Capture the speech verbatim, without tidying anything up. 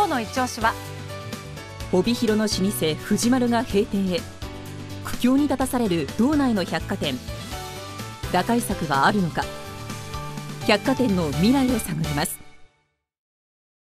今日の一押しは、 帯広の老舗藤丸が閉店へ。苦境に立たされる道内の百貨店。打開策はあるのか。百貨店の未来を探ります。